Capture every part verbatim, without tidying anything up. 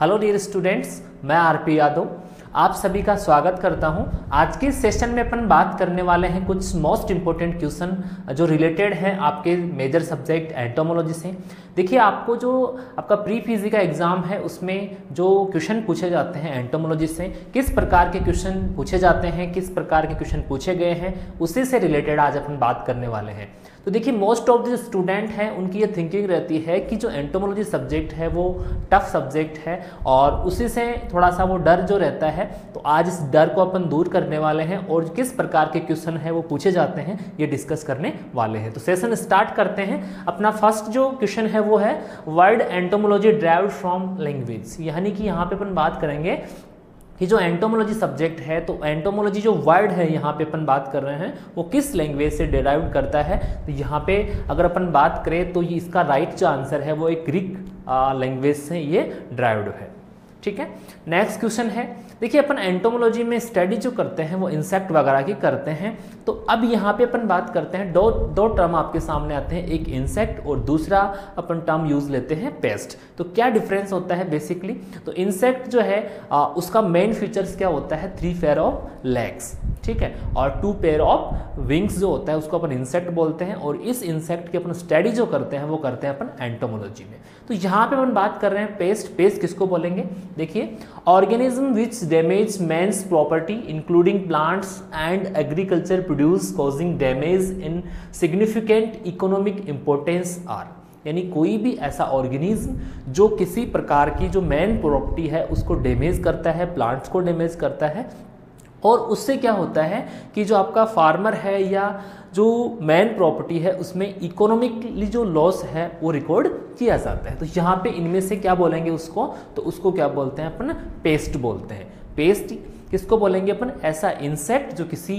Hello dear students, मैं आरपी यादव आप सभी का स्वागत करता हूं। आज के सेशन में अपन बात करने वाले हैं कुछ मोस्ट इंपॉर्टेंट क्वेश्चन जो रिलेटेड है आपके मेजर सब्जेक्ट एंटोमोलॉजी से। देखिए, आपको जो आपका प्री पीजी का एग्जाम है उसमें जो क्वेश्चन पूछे जाते हैं एंटोमोलॉजी से, किस प्रकार के क्वेश्चन पूछे जाते हैं, किस प्रकार के क्वेश्चन पूछे गए हैं, उसी से रिलेटेड आज अपन बात करने वाले हैं। तो देखिए, मोस्ट ऑफ द स्टूडेंट हैं उनकी ये थिंकिंग रहती है कि जो एंटोमोलॉजी सब्जेक्ट है वो टफ सब्जेक्ट है और उसी से थोड़ा सा वो डर जो रहता है। तो आज इस डर को अपन दूर करने वाले हैं और किस प्रकार के क्वेश्चन है वो पूछे जाते हैं ये डिस्कस करने वाले हैं। तो सेशन स्टार्ट करते हैं। अपना फर्स्ट जो क्वेश्चन है वो है word entomology derived from language, यानी कि यहाँ पे अपन बात करेंगे कि जो एंटोमोलॉजी सब्जेक्ट है, तो एंटोमोलॉजी जो वर्ड है यहाँ पे अपन बात कर रहे हैं वो किस लैंग्वेज से डिराइव करता है। तो यहाँ पे अगर अपन बात करें तो ये इसका राइट जो आंसर है वो एक ग्रीक लैंग्वेज से ये ड्राइव्ड है। ठीक है, नेक्स्ट क्वेश्चन है। देखिए, अपन एंटोमोलॉजी में स्टडी जो करते हैं वो इंसेक्ट वगैरह की करते हैं। तो अब यहाँ पे अपन बात करते हैं, दो दो टर्म आपके सामने आते हैं, एक इंसेक्ट और दूसरा अपन टर्म यूज लेते हैं पेस्ट। तो क्या डिफरेंस होता है बेसिकली? तो इंसेक्ट जो है आ, उसका मेन फीचर्स क्या होता है? थ्री पेयर ऑफ लेग्स, ठीक है, और टू पेयर ऑफ विंग्स जो होता है उसको अपन इंसेक्ट बोलते हैं। और इस इंसेक्ट की अपन स्टडी जो करते हैं वो करते हैं अपन एंटोमोलॉजी में। तो यहाँ पे अपन बात कर रहे हैं पेस्ट। पेस्ट किसको बोलेंगे? देखिए, organism which damage man's property including plants and agriculture produce causing damage in significant economic importance are, यानी कोई भी ऐसा ऑर्गेनिज्म जो किसी प्रकार की जो मेन प्रॉपर्टी है उसको डैमेज करता है, प्लांट्स को डैमेज करता है, और उससे क्या होता है कि जो आपका फार्मर है या जो मेन प्रॉपर्टी है उसमें इकोनॉमिकली जो लॉस है वो रिकॉर्ड किया जाता है। तो यहाँ पे इनमें से क्या बोलेंगे उसको? तो उसको क्या बोलते हैं अपन? पेस्ट बोलते हैं। पेस्ट किसको बोलेंगे अपन? ऐसा इंसेक्ट जो किसी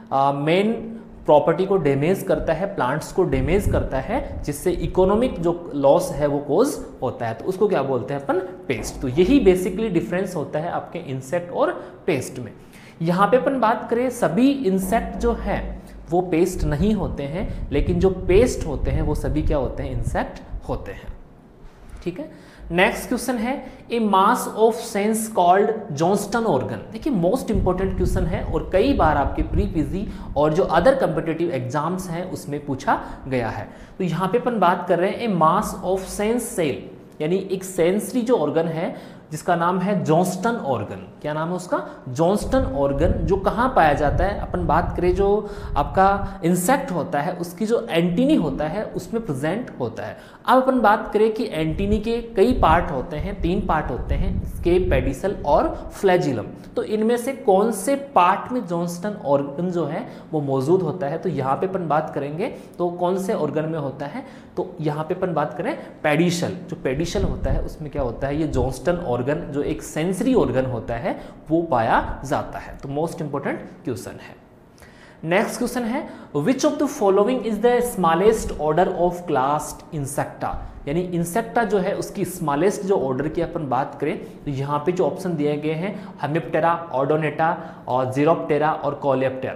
मेन प्रॉपर्टी को डैमेज करता है, प्लांट्स को डैमेज करता है, जिससे इकोनॉमिक जो लॉस है वो कोज होता है, तो उसको क्या बोलते हैं अपन? पेस्ट। तो यही बेसिकली डिफरेंस होता है आपके इंसेक्ट और पेस्ट में। यहाँ पे अपन बात करें, सभी इंसेक्ट जो है वो पेस्ट नहीं होते हैं, लेकिन जो पेस्ट होते हैं वो सभी क्या होते हैं? इंसेक्ट होते हैं। ठीक है, नेक्स्ट क्वेश्चन है a mass of sense called Johnston organ. देखिए, मोस्ट इंपॉर्टेंट क्वेश्चन है और कई बार आपके प्री पीजी और जो अदर कम्पिटिटिव एग्जाम्स हैं उसमें पूछा गया है। तो यहाँ पे अपन बात कर रहे हैं a mass of sense cell, यानी एक सेंसरी जो ऑर्गन है जिसका नाम है जॉन्स्टन ऑर्गन। क्या नाम है उसका? Johnston organ. जो कहाँ पाया जाता है? अपन बात करें जो आपका इंसेक्ट होता है उसकी जो एंटीनी होता है उसमें प्रेजेंट होता है। अब अपन बात करें कि एंटीनी के कई पार्ट होते हैं, तीन पार्ट होते हैं, स्केप, पेडिसल और फ्लैजिलम। तो इनमें से कौन से पार्ट में जॉन्स्टन ऑर्गन जो है वो मौजूद होता है? तो यहाँ पे अपन बात करेंगे तो कौन से ऑर्गन में होता है? तो यहाँ पे अपन बात करें पेडिसल। जो पेडिसल होता है उसमें क्या होता है? ये जॉन्स्टन ऑर्गन जो एक सेंसरी ऑर्गन होता है वो पाया जाता है। तो मोस्ट इंपोर्टेंट क्वेश्चन है। नेक्स्ट क्वेश्चन है which of the following is the smallest order of class Insecta, यानी इंसेक्टा जो है उसकी स्मॉलेस्ट जो ऑर्डर की अपन बात करें तो यहाँ पे जो ऑप्शन दिए गए हैं हेमिप्टेरा, ऑर्डोनेटा और जीरोप्टेरा और कोलेप्टेरा।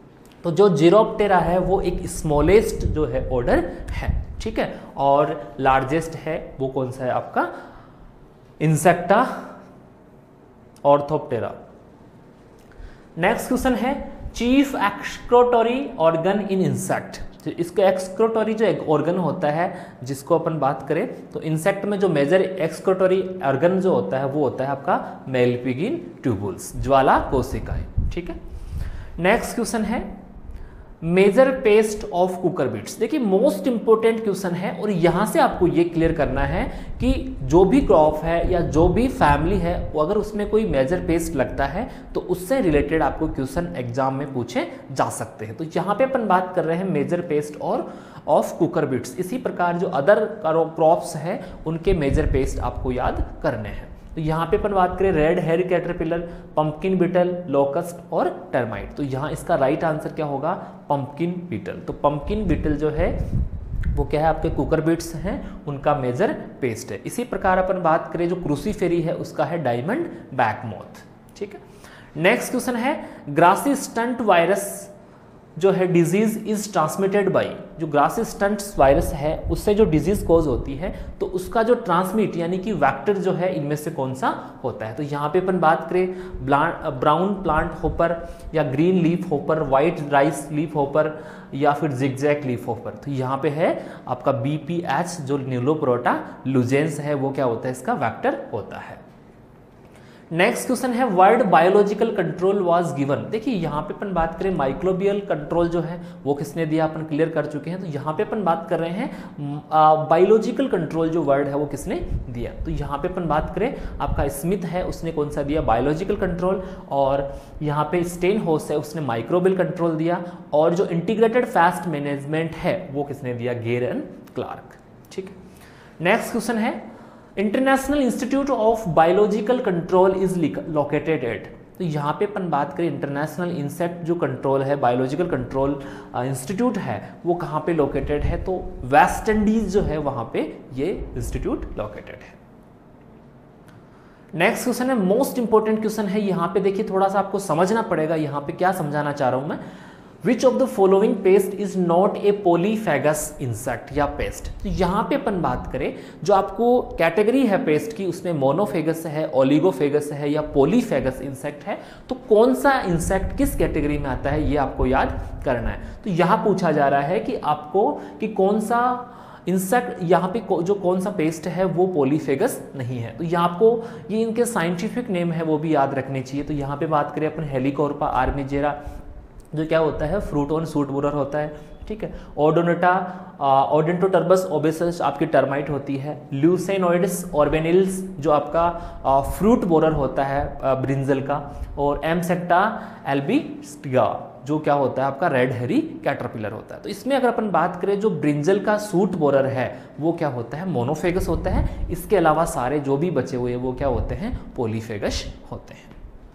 तो जो जीरोप्टेरा है वो एक स्मॉलेस्ट जो है ऑर्डर है, ठीक है, और लार्जेस्ट है वो कौन सा है आपका? Insecta Orthoptera. नेक्स्ट क्वेश्चन है chief excretory organ in insect. तो इसका एक्सक्रोटरी जो एक ऑर्गन होता है जिसको अपन बात करें तो इंसेक्ट में जो मेजर एक्सक्रोटरी ऑर्गन जो होता है वो होता है आपका मेलपिगिन ट्यूबुल्स, ज्वाला कोशिकाएं। ठीक है, नेक्स्ट क्वेश्चन है मेजर पेस्ट ऑफ कुकरबिट्स। देखिए, मोस्ट इंपोर्टेंट क्वेश्चन है और यहां से आपको ये क्लियर करना है कि जो भी क्रॉप है या जो भी फैमिली है वो अगर उसमें कोई मेजर पेस्ट लगता है तो उससे रिलेटेड आपको क्वेश्चन एग्जाम में पूछे जा सकते हैं। तो यहाँ पे अपन बात कर रहे हैं मेजर पेस्ट और ऑफ कुकरबिट्स। इसी प्रकार जो अदर क्रॉप्स है उनके मेजर पेस्ट आपको याद करने हैं। तो यहाँ पे अपन बात करें red hair caterpillar, pumpkin beetle, locust और टर्माइट। तो यहाँ इसका राइट आंसर क्या होगा? Pumpkin beetle. तो पंपकिन बीटल जो है वो क्या है? आपके कुकरबिट्स हैं, उनका मेजर पेस्ट है। इसी प्रकार अपन बात करें जो क्रूसीफेरी है उसका है डायमंड बैक मोथ। ठीक है, नेक्स्ट क्वेश्चन है ग्रासी स्टंट वायरस जो है डिजीज इज ट्रांसमिटेड बाय, जो ग्रास स्टंट्स वायरस है उससे जो डिजीज कॉज होती है तो उसका जो ट्रांसमिट यानी कि वेक्टर जो है इनमें से कौन सा होता है। तो यहाँ पे अपन बात करें ब्राउन प्लांट होपर या green leaf hopper, white rice leaf hopper या फिर जिगजैग लीफ होपर, तो यहाँ पे है आपका बी पी एच जो न्यूलोप्रोटा लुजेंस है वो क्या होता है, इसका वेक्टर होता है। नेक्स्ट क्वेश्चन है word biological control was given. देखिए यहाँ पे अपन बात करें माइक्रोबियल कंट्रोल जो है वो किसने दिया, अपन क्लियर कर चुके हैं। तो यहाँ पे अपन बात कर रहे हैं बायोलॉजिकल कंट्रोल जो वर्ड है वो किसने दिया। तो यहाँ पे अपन बात करें आपका स्मिथ है, उसने कौन सा दिया, बायोलॉजिकल कंट्रोल। और यहाँ पे स्टेनहोस है, उसने माइक्रोबियल कंट्रोल दिया। और जो इंटीग्रेटेड फास्ट मैनेजमेंट है वो किसने दिया, गेर एंड क्लार्क। ठीक है। नेक्स्ट क्वेश्चन है International Institute of Biological Control is located at. तो यहाँ पे अपन बात करें इंटरनेशनल इंसेक्ट जो कंट्रोल है, बायोलॉजिकल कंट्रोल इंस्टीट्यूट है वो कहाँ पे लोकेटेड है, तो वेस्ट इंडीज जो है वहाँ पे ये इंस्टीट्यूट लोकेटेड है। नेक्स्ट क्वेश्चन है मोस्ट इंपॉर्टेंट क्वेश्चन है। यहाँ पे देखिए थोड़ा सा आपको समझना पड़ेगा, यहाँ पे क्या समझाना चाह रहा हूँ मैं। Which of the following pest is not a polyphagous insect या पेस्ट। तो यहाँ पे अपन बात करें जो आपको कैटेगरी है पेस्ट की उसमें मोनोफेगस है, ओलिगोफेगस है या पोलीफेगस इंसेक्ट है, तो कौन सा इंसेक्ट किस कैटेगरी में आता है ये आपको याद करना है। तो यहाँ पूछा जा रहा है कि आपको कि कौन सा इंसेक्ट यहाँ पे जो कौन सा पेस्ट है वो पोलीफेगस नहीं है। तो यहाँ आपको ये इनके साइंटिफिक नेम है वो भी याद रखने चाहिए। तो यहाँ पे बात करें अपन हेलिकोर्पा आर्मिजेरा जो क्या होता है फ्रूट ऑन सूट बोरर होता है। ठीक है। ओडोनेटा ओडेंटोटर्बस ओबेसस आपकी टर्माइट होती है। ल्यूसेनोइड्स ऑर्बेनिल्स जो आपका फ्रूट बोरर होता है ब्रिंजल का। और एमसेक्टा एल्बिस्टिगा जो क्या होता है आपका रेड हेरी कैटरपिलर होता है। तो इसमें अगर अपन बात करें जो ब्रिंजल का सूट बोरर है वो क्या होता है, मोनोफेगस होता है। इसके अलावा सारे जो भी बचे हुए वो क्या होते हैं, पोलीफेगस होते हैं।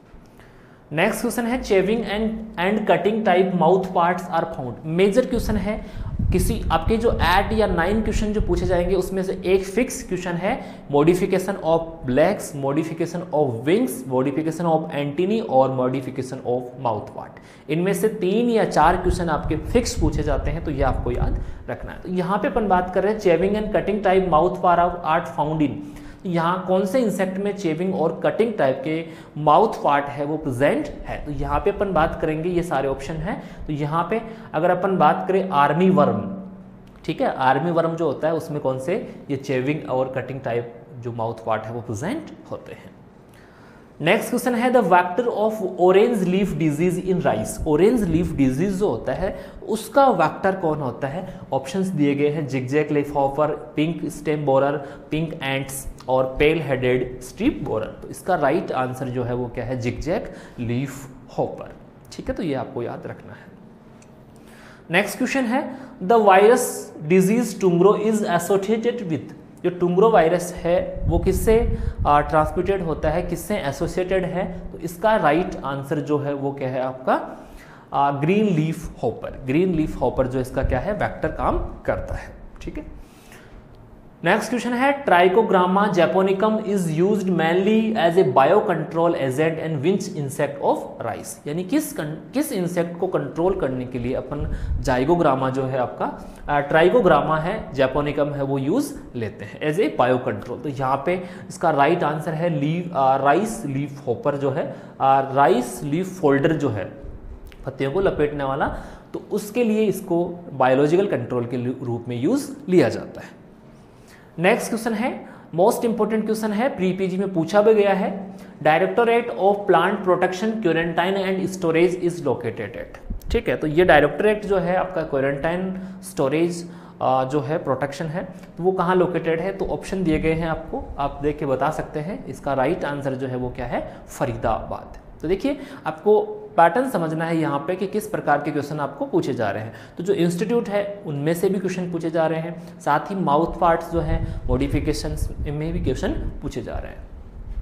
नेक्स्ट क्वेश्चन है chewing and and cutting type mouth parts are found. Major question है, किसी आपके जो एट या नाइन क्वेश्चन जो पूछे जाएंगे उसमें से एक फिक्स क्वेश्चन है modification of blacks, modification of wings, modification of antennae और मॉडिफिकेशन ऑफ माउथ पार्ट। इनमें से तीन या चार क्वेश्चन आपके फिक्स पूछे जाते हैं, तो ये आपको याद रखना है। तो यहाँ पे अपन बात कर रहे हैं chewing and cutting type mouth part are found in. यहाँ कौन से इंसेक्ट में चेविंग और कटिंग टाइप के माउथ पार्ट है वो प्रेजेंट है। तो यहाँ पे अपन बात करेंगे, ये सारे ऑप्शन हैं। तो यहाँ पे अगर अपन बात करें आर्मी वर्म, ठीक है, आर्मी वर्म जो होता है उसमें कौन से ये चेविंग और कटिंग टाइप जो माउथ पार्ट है वो प्रेजेंट होते हैं। नेक्स्ट क्वेश्चन है the vector of orange leaf disease in rice. Orange leaf disease जो होता है उसका वेक्टर कौन होता है। ऑप्शंस दिए गए हैं zigzag leaf hopper, pink stem borer, pink ants और पेल हेडेड स्ट्रिप बोरर। तो इसका राइट right आंसर जो है वो क्या है, जिगजैग लीफ हॉपर। ठीक है, तो ये आपको याद रखना है। नेक्स्ट क्वेश्चन है the virus disease tungro is associated with. जो टुंग्रो वायरस है वो किससे ट्रांसमिटेड होता है, किससे एसोसिएटेड है। तो इसका राइट right आंसर जो है वो क्या है आपका green leaf hopper. Green leaf hopper जो इसका क्या है वेक्टर काम करता है। ठीक है। नेक्स्ट क्वेश्चन है Trichogramma japonicum is used mainly as a bio control agent and which insect of rice. यानी किस किस इंसेक्ट को कंट्रोल करने के लिए अपन जाइगोग्रामा जो है आपका ट्राइकोग्रामा है जैपोनिकम है वो यूज लेते हैं एज ए बायो कंट्रोल। तो यहाँ पे इसका राइट right आंसर है लीव राइस लीफ हॉपर जो है राइस लीफ फोल्डर जो है पत्तियों को लपेटने वाला, तो उसके लिए इसको बायोलॉजिकल कंट्रोल के रूप में यूज लिया जाता है। नेक्स्ट क्वेश्चन है मोस्ट इंपोर्टेंट क्वेश्चन है, प्री पीजी में पूछा भी गया है। Directorate of Plant Protection Quarantine and Storage is located at. ठीक है, तो ये डायरेक्टोरेट जो है आपका क्वारंटाइन स्टोरेज जो है प्रोटेक्शन है तो वो कहाँ लोकेटेड है। तो ऑप्शन दिए गए हैं आपको, आप देख के बता सकते हैं। इसका राइट आंसर जो है वो क्या है, फरीदाबाद। तो देखिए आपको पैटर्न समझना है यहाँ पे कि किस प्रकार के क्वेश्चन आपको पूछे जा रहे हैं। तो जो इंस्टीट्यूट है उनमें से भी क्वेश्चन पूछे जा रहे हैं, साथ ही माउथ पार्ट्स जो है मॉडिफिकेशंस में भी क्वेश्चन पूछे जा रहे हैं।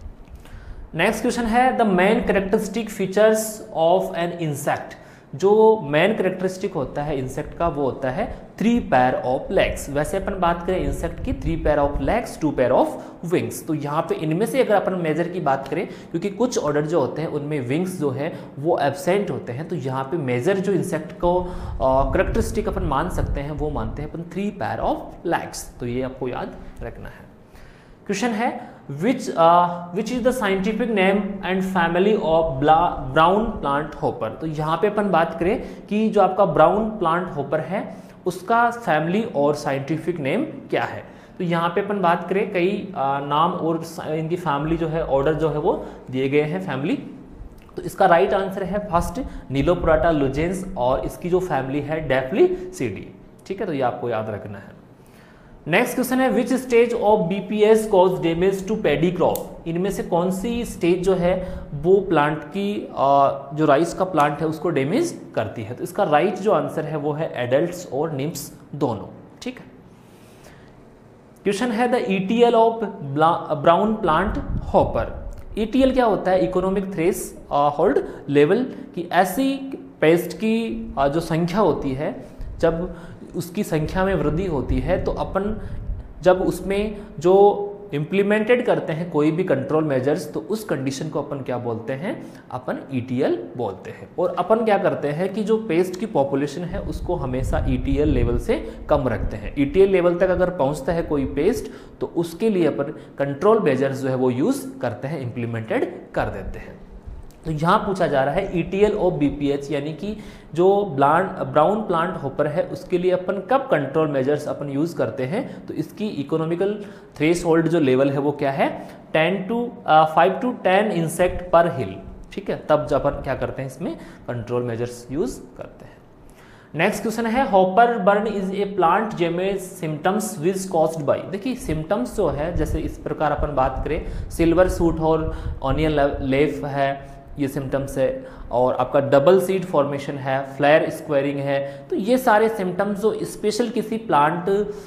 नेक्स्ट क्वेश्चन है the main characteristic features of an insect. जो मेन कैरेक्टरिस्टिक होता है इंसेक्ट का वो होता है थ्री पेयर ऑफ लेग्स। वैसे अपन बात करें इंसेक्ट की, three pair of legs, two pair of wings. तो यहाँ पे इनमें से अगर अपन मेजर की बात करें, क्योंकि कुछ ऑर्डर जो होते हैं उनमें विंग्स जो है वो एब्सेंट होते हैं, तो यहाँ पे मेजर जो इंसेक्ट को करेक्टरिस्टिक अपन मान सकते हैं वो मानते हैं अपन थ्री पेयर ऑफ लेग्स। तो ये आपको याद रखना है। क्वेश्चन है which which is the scientific name and family of brown plant hopper. तो यहाँ पे अपन बात करें कि जो आपका ब्राउन प्लांट होपर है उसका फैमिली और साइंटिफिक नेम क्या है। तो यहाँ पे अपन बात करें कई आ, नाम और इनकी फैमिली जो है, ऑर्डर जो है वो दिए गए हैं फैमिली। तो इसका राइट आंसर है फर्स्ट नीलोपुराटा लुजेंस और इसकी जो फैमिली है डेफ्लिसीडी। ठीक है, तो ये आपको याद रखना है। नेक्स्ट क्वेश्चन है which stage of BPS cause damage to paddy crop. इनमें से कौन सी स्टेज जो है वो प्लांट की जो राइस का प्लांट है उसको डैमेज करती है। तो इसका राइट जो आंसर है वो है एडल्ट्स और निम्स दोनों। ठीक है। क्वेश्चन है the ETL of brown plant hopper. ETL क्या होता है? इकोनॉमिक थ्रेश होल्ड लेवल की ऐसी पेस्ट की जो संख्या होती है, जब उसकी संख्या में वृद्धि होती है तो अपन जब उसमें जो इम्प्लीमेंटेड करते हैं कोई भी कंट्रोल मेजर्स, तो उस कंडीशन को अपन क्या बोलते हैं? अपन ईटीएल बोलते हैं। और अपन क्या करते हैं कि जो पेस्ट की पॉपुलेशन है उसको हमेशा ईटीएल लेवल से कम रखते हैं। ईटीएल लेवल तक अगर पहुंचता है कोई पेस्ट तो उसके लिए अपन कंट्रोल मेजर्स जो है वो यूज करते हैं, इम्प्लीमेंटेड कर देते हैं। तो यहाँ पूछा जा रहा है ईटीएल ऑफ बीपीएच, यानी कि जो प्लांट ब्राउन प्लांट होपर है उसके लिए अपन कब कंट्रोल मेजर्स अपन यूज करते हैं। तो इसकी इकोनॉमिकल थ्रेशहोल्ड जो लेवल है वो क्या है? Ten two five two ten insect per hill. ठीक है, तब जब अपन क्या करते हैं इसमें कंट्रोल मेजर्स यूज करते हैं। नेक्स्ट क्वेश्चन है hopper burn is a plant जेमे सिम्टम्स विज कॉज्ड बाई। देखिए सिम्टम्स जो है, जैसे इस प्रकार अपन बात करें सिल्वर सूट और ऑनियन लेफ है, ये सिम्टम्स है, और आपका डबल सीड फॉर्मेशन है, फ्लेयर स्क्वायरिंग है। तो ये सारे सिम्टम्स जो स्पेशल किसी प्लांट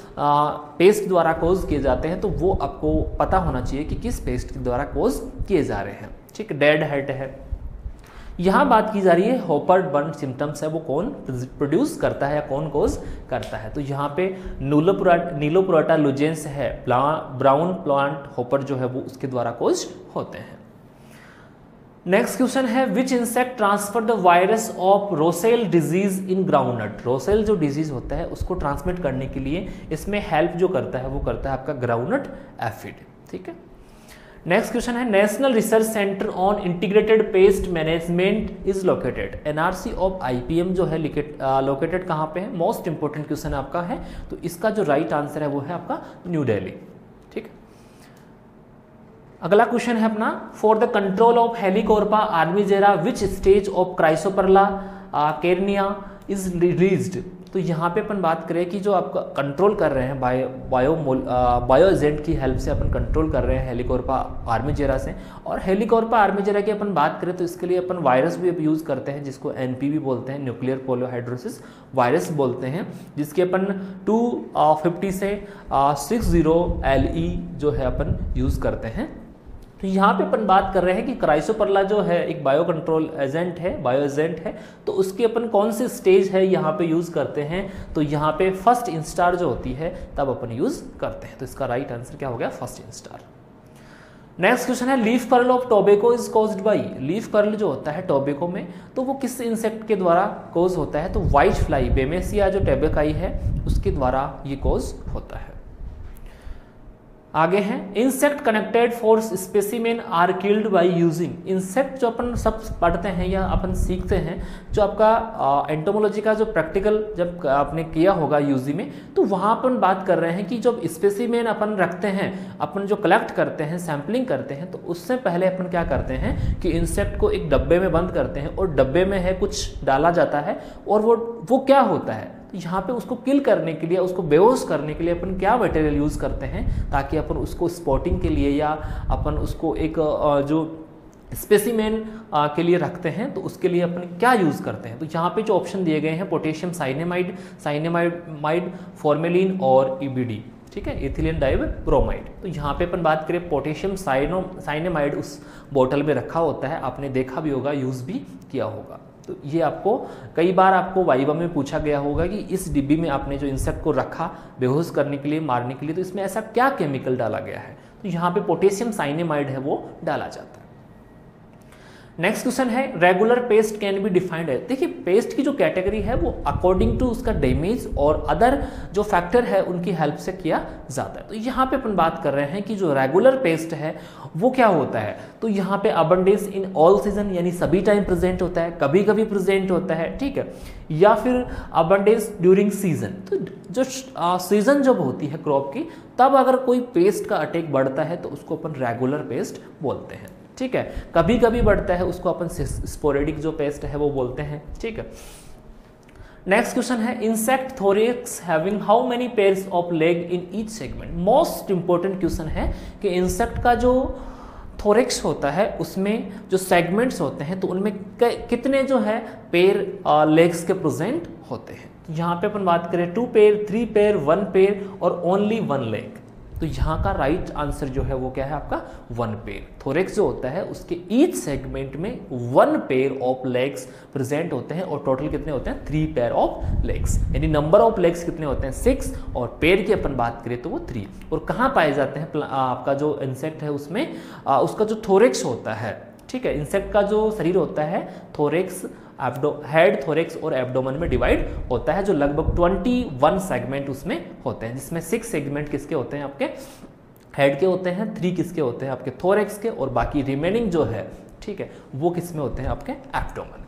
पेस्ट द्वारा कोज किए जाते हैं तो वो आपको पता होना चाहिए कि किस पेस्ट के द्वारा कोज किए जा रहे हैं। ठीक, डेड हेड है। यहाँ बात की जा रही है हॉपर बर्न सिम्टम्स है वो कौन प्रोड्यूस करता है या कौन कोज करता है। तो यहाँ पे नीलोपुराटा नीलोपुराटा लुजेंस है, ब्राउन प्लांट हॉपर जो है वो उसके द्वारा कोज होते हैं। नेक्स्ट क्वेश्चन है which insect transfer the virus of rosette disease in groundnut. Rosette जो डिजीज होता है उसको ट्रांसमिट करने के लिए इसमें हेल्प जो करता है वो करता है आपका ग्राउंडनट एफिड। ठीक है। नेक्स्ट क्वेश्चन है National Research Centre on Integrated Pest Management is located. NRC of IPM जो है लोकेटेड कहाँ पे है? मोस्ट इंपोर्टेंट क्वेश्चन आपका है। तो इसका जो राइट आंसर है वो है आपका न्यू दिल्ली। ठीक है। अगला क्वेश्चन है अपना for the control of Helicoverpa armigera which stage of Chrysoperla carnea is released. तो यहाँ पे अपन बात करें कि जो आपका कंट्रोल कर रहे हैं बायो बायो बायो एजेंट की हेल्प से अपन कंट्रोल कर रहे हैं हेलिकोर्पा आर्मीजेरा से। और हेलिकोर्पा आर्मीजेरा की अपन बात करें तो इसके लिए अपन वायरस भी यूज़ करते हैं जिसको एनपीवी बोलते हैं, न्यूक्लियर पोलियोहाइड्रोसिस वायरस बोलते हैं, जिसके अपन टू फिफ्टी से सिक्स जीरो एल ई जो है अपन यूज़ करते हैं। तो यहाँ पे अपन बात कर रहे हैं कि क्राइसोपरला जो है एक बायो कंट्रोल एजेंट है, बायो एजेंट है, तो उसकी अपन कौन सी स्टेज है यहाँ पे यूज़ करते हैं। तो यहाँ पे फर्स्ट इंस्टार जो होती है तब अपन यूज़ करते हैं। तो इसका राइट आंसर क्या हो गया? First instar. नेक्स्ट क्वेश्चन है leaf curl of tobacco is caused by. Leaf curl जो होता है टोबैको में तो वो किस इंसेक्ट के द्वारा कोज होता है? तो व्हाइट फ्लाई बेमेसिया जो टेबेकाई है उसके द्वारा ये कोज होता है। आगे हैं insect connected for specimen are killed by using. Insect जो अपन सब पढ़ते हैं या अपन सीखते हैं, जो आपका एंटोमोलॉजी का जो प्रैक्टिकल जब आपने किया होगा यूजी में, तो वहाँ अपन बात कर रहे हैं कि जब स्पेसिमेन अपन रखते हैं, अपन जो कलेक्ट करते हैं, सैम्पलिंग करते हैं, तो उससे पहले अपन क्या करते हैं कि इंसेक्ट को एक डब्बे में बंद करते हैं और डब्बे में है कुछ डाला जाता है और वो वो क्या होता है, तो यहाँ पे उसको किल करने के लिए, उसको बेहोश करने के लिए अपन क्या मटेरियल यूज़ करते हैं ताकि अपन उसको स्पॉटिंग के लिए या अपन उसको एक जो स्पेसिमेन के लिए रखते हैं तो उसके लिए अपन क्या यूज़ करते हैं। तो यहाँ पे जो ऑप्शन दिए गए हैं पोटेशियम साइनेमाइड, साइनेमाइड फॉर्मेलिन और ईबीडी, ठीक है, इथिलीन डाइब्रोमाइड। तो यहाँ पे अपन बात करें पोटेशियम साइनो साइनेमाइड उस बोतल में रखा होता है, आपने देखा भी होगा, यूज़ भी किया होगा, तो ये आपको कई बार आपको वाइवा में पूछा गया होगा कि इस डिब्बी में आपने जो इंसेक्ट को रखा बेहोश करने के लिए, मारने के लिए, तो इसमें ऐसा क्या केमिकल डाला गया है, तो यहाँ पे पोटेशियम साइनेमाइड है वो डाला जाता है। नेक्स्ट क्वेश्चन है regular pest can be defined है। देखिए पेस्ट की जो कैटेगरी है वो अकॉर्डिंग टू उसका डैमेज और अदर जो फैक्टर है उनकी हेल्प से किया जाता है। तो यहाँ पे अपन बात कर रहे हैं कि जो रेगुलर पेस्ट है वो क्या होता है, तो यहाँ पे अबंडेंस इन ऑल सीजन यानी सभी टाइम प्रेजेंट होता है, कभी कभी प्रेजेंट होता है, ठीक है, या फिर अबंडेंस ड्यूरिंग सीजन। तो जो सीजन जब होती है क्रॉप की तब अगर कोई पेस्ट का अटैक बढ़ता है तो उसको अपन रेगुलर पेस्ट बोलते हैं, ठीक है। कभी कभी बढ़ता है उसको अपन स्पोरेडिक जो पेस्ट है वो बोलते हैं, ठीक है। नेक्स्ट क्वेश्चन है insect thorax having how many pairs of leg in each segment. Most important question है कि इंसेक्ट का जो थोरेक्स होता है उसमें जो सेगमेंट्स होते हैं तो उनमें कितने जो है पेयर लेग्स के प्रेजेंट होते हैं। तो यहाँ पे अपन बात करें two pair, three pair, one pair और ओनली वन लेग, तो यहाँ का राइट आंसर जो है वो क्या है आपका वन पेयर। थोरेक्स जो होता है उसके ईच सेगमेंट में one pair of legs present होते हैं और टोटल कितने होते हैं थ्री पेयर ऑफ लेग्स, यानी नंबर ऑफ लेग्स कितने होते हैं सिक्स और पेयर की अपन बात करें तो वो थ्री। और कहाँ पाए जाते हैं आपका जो इंसेक्ट है उसमें आ, उसका जो थोरेक्स होता है, ठीक है, इंसेक्ट का जो शरीर होता है थोरेक्स एब्डो हेड, थोरेक्स और एब्डोमेन में डिवाइड होता है, जो लगभग इक्कीस सेगमेंट उसमें होते हैं, जिसमें सिक्स सेगमेंट किसके होते हैं आपके हेड के होते हैं, थ्री किसके होते हैं आपके थोरेक्स के, और बाकी रिमेनिंग जो है, ठीक है, वो किसमें होते हैं आपके एब्डोमेन में।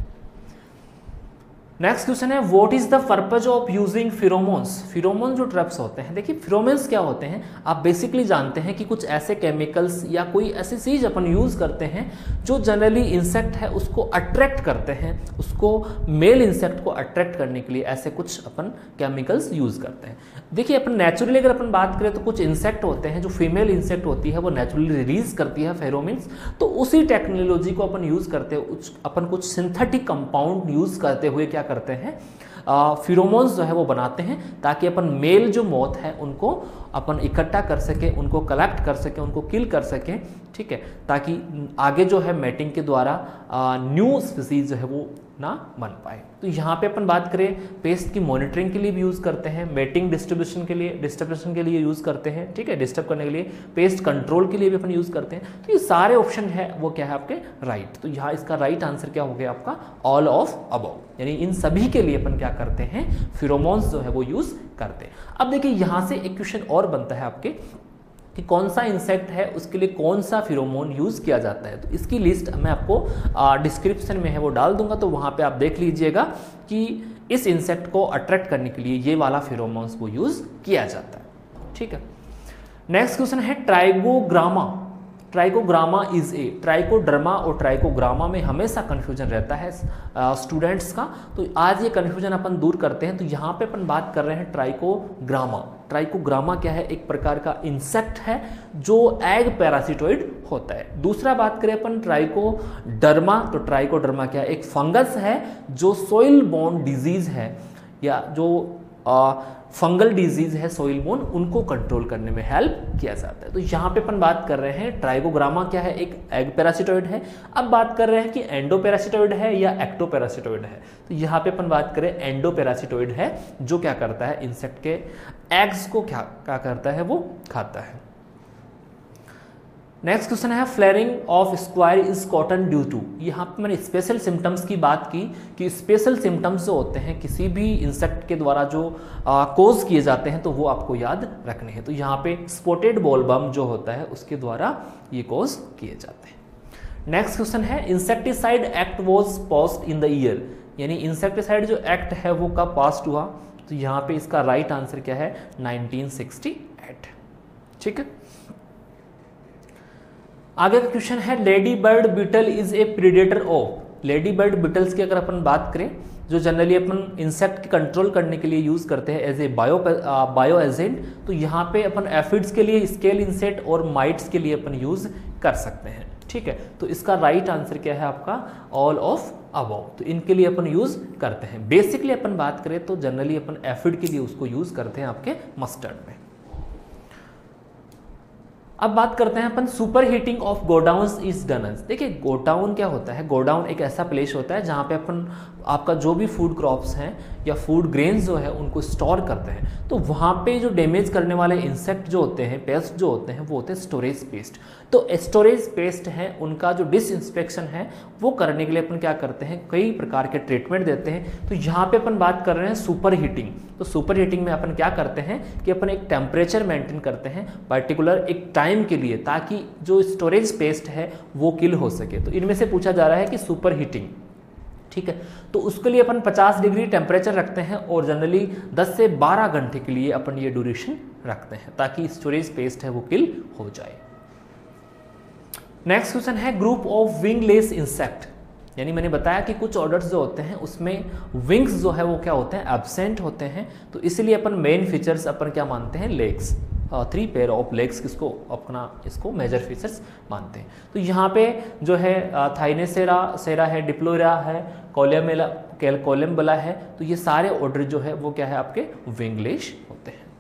नेक्स्ट क्वेश्चन है what is the purpose of using pheromones. Pheromone जो ट्रैप्स होते हैं, देखिए फिरोमोन्स क्या होते हैं आप बेसिकली जानते हैं कि कुछ ऐसे केमिकल्स या कोई ऐसी चीज अपन यूज करते हैं जो जनरली इंसेक्ट है उसको अट्रैक्ट करते हैं, उसको मेल इंसेक्ट को अट्रैक्ट करने के लिए ऐसे कुछ अपन केमिकल्स यूज करते हैं। देखिए अपन नेचुरली अगर अपन बात करें तो कुछ इंसेक्ट होते हैं जो फीमेल इंसेक्ट होती है वो नेचुरली रिलीज करती है फेरोमोन्स, तो उसी टेक्नोलॉजी को अपन यूज करते हैं, अपन कुछ सिंथेटिक कंपाउंड यूज करते हुए क्या करते हैं फिरोमोन्स जो है वो बनाते हैं, ताकि अपन मेल जो मौत है उनको अपन इकट्ठा कर सके, उनको कलेक्ट कर सके, उनको किल कर सके, ठीक है, ताकि आगे जो है मैटिंग के द्वारा न्यू स्पीसीज जो है वो ना बन पाए। तो यहाँ पे अपन बात करें पेस्ट की मॉनिटरिंग के लिए भी यूज करते हैं, मेटिंग डिस्ट्रीब्यूशन के लिए डिस्ट्रीब्यूशन के लिए यूज करते हैं, ठीक है, डिस्टर्ब करने के लिए, पेस्ट कंट्रोल के लिए भी अपन यूज करते हैं। तो ये सारे ऑप्शन है वो क्या है आपके राइट। तो यहाँ इसका राइट आंसर क्या हो गया आपका ऑल ऑफ अबव, यानी इन सभी के लिए अपन क्या करते हैं फिरोमोन्स जो है वो यूज करते हैं। अब देखिए यहाँ से एक क्वेश्चन और बनता है आपके कि कौन सा इंसेक्ट है उसके लिए कौन सा फिरोमोन यूज किया जाता है। तो इसकी लिस्ट मैं आपको डिस्क्रिप्शन में है वो डाल दूंगा, तो वहां पे आप देख लीजिएगा कि इस इंसेक्ट को अट्रैक्ट करने के लिए ये वाला फिरोमोन्स वो यूज किया जाता है, ठीक है। नेक्स्ट क्वेश्चन है Trichogramma. Trichogramma is a, Trichoderma और ट्राइकोग्रामा में हमेशा कंफ्यूजन रहता है स्टूडेंट्स का, तो आज ये कंफ्यूजन अपन दूर करते हैं। तो यहाँ पे अपन बात कर रहे हैं ट्राइकोग्रामा। ट्राइकोग्रामा क्या है, एक प्रकार का इंसेक्ट है जो एग पैरासिटोइड होता है। दूसरा बात करें अपन ट्राइकोडर्मा, तो ट्राइकोडर्मा क्या है, एक फंगस है जो सोइल बोर्न डिजीज है या जो आ, फंगल डिजीज है सोइल बोर्न, उनको कंट्रोल करने में हेल्प किया जाता है। तो यहाँ पे अपन बात कर रहे हैं ट्राइकोग्रामा क्या है, एक एग पैरासिटोइड है। अब बात कर रहे हैं कि एंडोपैरासिटोइड है या एक्टोपैरासिटोइड है, तो यहाँ पे अपन बात करें एंडोपैरासिटोइड है, जो क्या करता है इंसेक्ट के एग्स को क्या क्या करता है वो खाता है। नेक्स्ट क्वेश्चन है flaring of square is cotton due to. यहाँ पे मैंने स्पेशल सिम्टम्स की बात की कि स्पेशल सिम्टम्स जो होते हैं किसी भी इंसेक्ट के द्वारा जो कोज किए जाते हैं तो वो आपको याद रखने हैं। तो यहाँ पे स्पॉटेड बॉल बम जो होता है उसके द्वारा ये कोज किए जाते हैं। नेक्स्ट क्वेश्चन है insecticide act was passed in the year, यानी इंसेक्टिसाइड जो एक्ट है वो कब पास्ड हुआ। तो यहाँ पे इसका राइट आंसर क्या है नाइनटीन सिक्सटी एट, ठीक है। आगे का क्वेश्चन है lady bird beetle is a predator of. Lady bird beetles की अगर अपन बात करें जो जनरली अपन इंसेक्ट के कंट्रोल करने के लिए यूज करते हैं as a bio bio agent, तो यहाँ पे अपन एफिड्स के लिए स्केल इंसेक्ट और माइट्स के लिए अपन यूज कर सकते हैं, ठीक है। तो इसका राइट आंसर क्या है आपका ऑल ऑफ अबव, तो इनके लिए अपन यूज करते हैं। बेसिकली अपन बात करें तो जनरली अपन एफिड के लिए उसको यूज करते हैं आपके मस्टर्ड में। अब बात करते हैं अपन super heating of godowns is done. देखिए गोडाउन क्या होता है, गोडाउन एक ऐसा प्लेस होता है जहाँ पे अपन आपका जो भी फूड क्रॉप्स हैं या फूड ग्रेन्स जो है उनको स्टोर करते हैं। तो वहाँ पे जो डैमेज करने वाले इंसेक्ट जो होते हैं, पेस्ट जो होते हैं, वो होते हैं स्टोरेज पेस्ट। तो स्टोरेज पेस्ट है उनका जो डिसइंस्पेक्शन है वो करने के लिए अपन क्या करते हैं, कई प्रकार के ट्रीटमेंट देते हैं। तो यहाँ पे अपन बात कर रहे हैं सुपर हीटिंग। तो सुपर हीटिंग में अपन क्या करते हैं कि अपन एक टेम्परेचर मेंटेन करते हैं पर्टिकुलर एक टाइम के लिए, ताकि जो स्टोरेज पेस्ट है वो किल हो सके। तो इनमें से पूछा जा रहा है कि सुपर हीटिंग, ठीक है। तो उसके लिए अपन पचास डिग्री टेम्परेचर रखते हैं और जनरली दस से बारह घंटे के लिए अपन ये ड्यूरेशन रखते हैं ताकि स्टोरेज पेस्ट है वो किल हो जाए। नेक्स्ट क्वेश्चन है ग्रुप ऑफ विंगलेस इंसेक्ट। यानी मैंने बताया कि कुछ ऑर्डर्स जो होते हैं उसमें विंग्स जो है वो क्या होते हैं, एब्सेंट होते हैं। तो इसलिए अपन मेन फीचर्स अपन क्या मानते हैं, legs, three pair of legs किसको अपना इसको मेजर फीचर्स मानते हैं। तो यहाँ पे जो है थाइनेसेरा सेरा है, डिप्लोरा है, कोलमेला कोलम्बला है। तो ये सारे ऑर्डर जो है वो क्या है आपके विंगलेस होते हैं।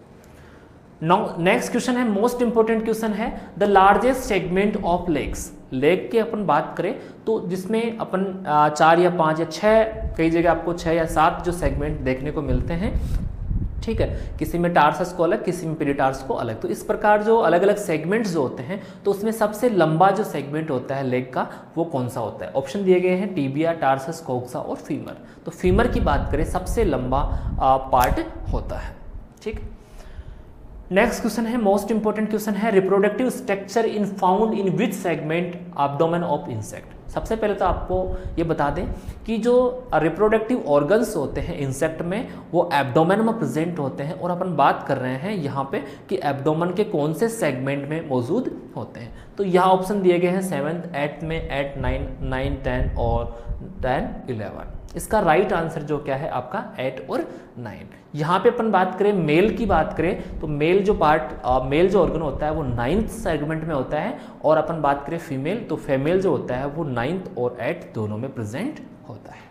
नेक्स्ट क्वेश्चन है मोस्ट इंपोर्टेंट क्वेश्चन है the largest segment of legs. Leg की अपन बात करें तो जिसमें अपन चार या पाँच या छः, कई जगह आपको छः या सात जो सेगमेंट देखने को मिलते हैं, ठीक है। किसी में टार्सस को अलग, किसी में पेरिटार्स को अलग। तो इस प्रकार जो अलग अलग सेगमेंट्स जो होते हैं तो उसमें सबसे लंबा जो सेगमेंट होता है लेग का वो कौन सा होता है। ऑप्शन दिए गए हैं टीबिया, टार्सस, कोक्सा और फीमर। तो फीमर की बात करें सबसे लंबा पार्ट होता है, ठीक। नेक्स्ट क्वेश्चन है मोस्ट इंपोर्टेंट क्वेश्चन है reproductive structure in found in which segment abdomen of insect. सबसे पहले तो आपको ये बता दें कि जो रिप्रोडक्टिव ऑर्गन्स होते हैं इंसेक्ट में वो एब्डोमेन में प्रेजेंट होते हैं। और अपन बात कर रहे हैं यहाँ पे कि एब्डोमेन के कौन से सेगमेंट में मौजूद होते हैं। तो यहाँ ऑप्शन दिए गए हैं सेवेंथ, एट्थ में, एट, नाइन, नाइन, टेन और टेन, इलेवन। इसका राइट आंसर जो क्या है आपका एट और नाइन। यहाँ पे अपन बात करें मेल की बात करें तो मेल जो पार्ट मेल जो ऑर्गन होता है वो नाइन्थ सेगमेंट में होता है। और अपन बात करें फीमेल तो फीमेल जो होता है वो नाइन्थ और एट दोनों में प्रेजेंट होता है।